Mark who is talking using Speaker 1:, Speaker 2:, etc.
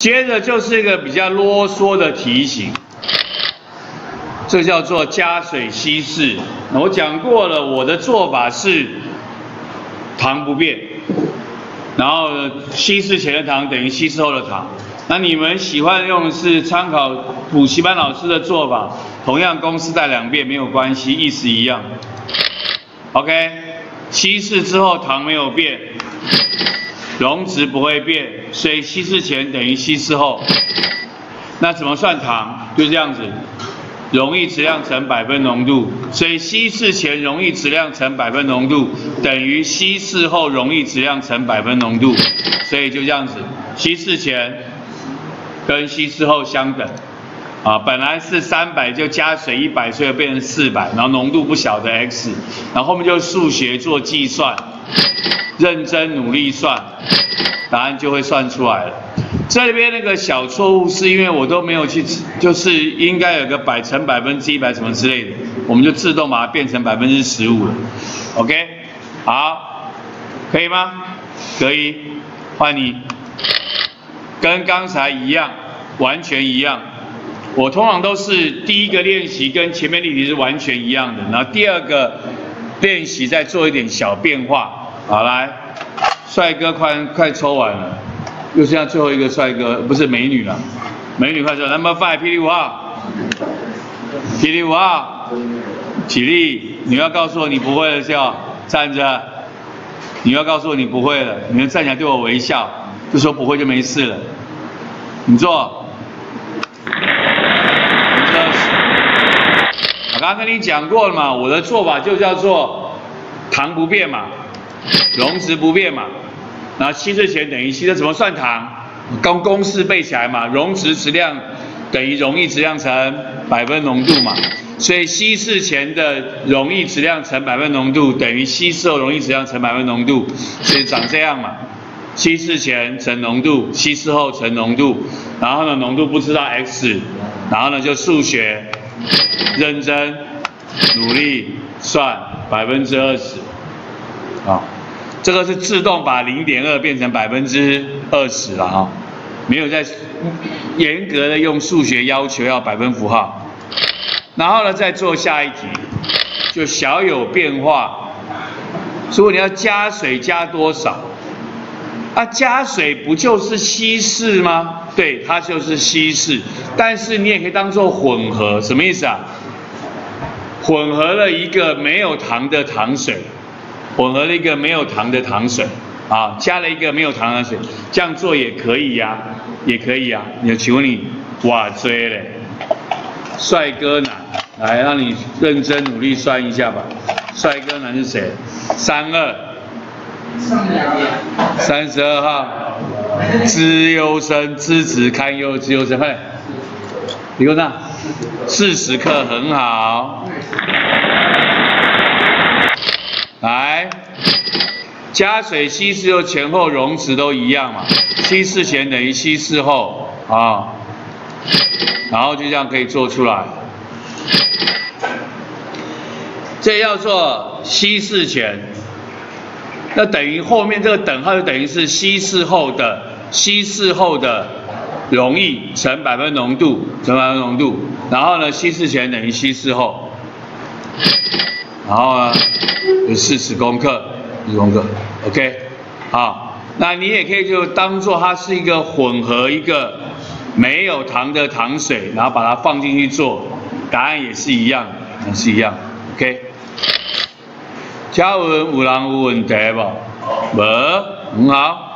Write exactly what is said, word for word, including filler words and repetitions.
Speaker 1: 接着就是一个比较啰嗦的题型，这叫做加水稀释。我讲过了，我的做法是糖不变，然后稀释前的糖等于稀释后的糖。那你们喜欢用的是参考补习班老师的做法，同样公式带两遍没有关系，意思一样。OK， 稀释之后糖没有变。 溶质不会变，所以稀释前等于稀释后。那怎么算糖？就这样子，溶液质量乘百分浓度，所以稀释前溶液质量乘百分浓度等于稀释后溶液质量乘百分浓度，所以就这样子，稀释前跟稀释后相等。啊，本来是三百就加水一百，所以变成四百，然后浓度不晓得 x， 然后后面就数学做计算。 认真努力算，答案就会算出来了。这边那个小错误是因为我都没有去，就是应该有个百乘百分之一百什么之类的，我们就自动把它变成百分之十五了。OK， 好，可以吗？可以，换你。跟刚才一样，完全一样。我通常都是第一个练习跟前面例题是完全一样的，然后第二个练习再做一点小变化。 好，来，帅哥快快抽完了，又剩下最后一个帅哥，不是美女了，美女快抽 ，Number Five， 霹雳五号，霹雳五号，起立，你要告诉我你不会了就站着，你要告诉我你不会了，你要站起来对我微笑，就说不会就没事了，你坐，我刚刚跟你讲过了嘛，我的做法就叫做糖不变嘛。 溶质不变嘛，然后稀释前等于稀释，怎么算糖？公公式背起来嘛，溶质质量等于溶液质量乘百分浓度嘛，所以稀释前的溶液质量乘百分浓度等于稀释后溶液质量乘百分浓度，所以长这样嘛，稀释前乘浓度，稀释后乘浓度，然后呢浓度不知道 x， 然后呢就数学认真努力算百分之二十，啊。 这个是自动把 零点二 变成百分之二十了哈，没有在严格的用数学要求要百分符号。然后呢，再做下一题，就小有变化。如果你要加水加多少？啊，加水不就是稀释吗？对，它就是稀释，但是你也可以当做混合，什么意思啊？混合了一个没有糖的糖水。 混合了一个没有糖的糖水，啊，加了一个没有糖的水，这样做也可以呀、啊，也可以呀、啊。你请问你，哇追嘞，帅哥男，来让你认真努力算一下吧。帅哥男是谁？三二，三十二号，资优生，资质堪忧，资优生，快点，李国娜，四十克很好。 来，加水稀释后前后溶质都一样嘛，稀释前等于稀释后啊，然后就这样可以做出来。这要做稀释前，那等于后面这个等号就等于是稀释后的稀释后的溶液乘百分浓度乘百分浓度，然后呢稀释前等于稀释后，然后呢。 有四十公克，四十公克 ，OK， 好，那你也可以就当做它是一个混合一个没有糖的糖水，然后把它放进去做，答案也是一样，也是一样 ，OK。嘉文有人有问题不？无，很好。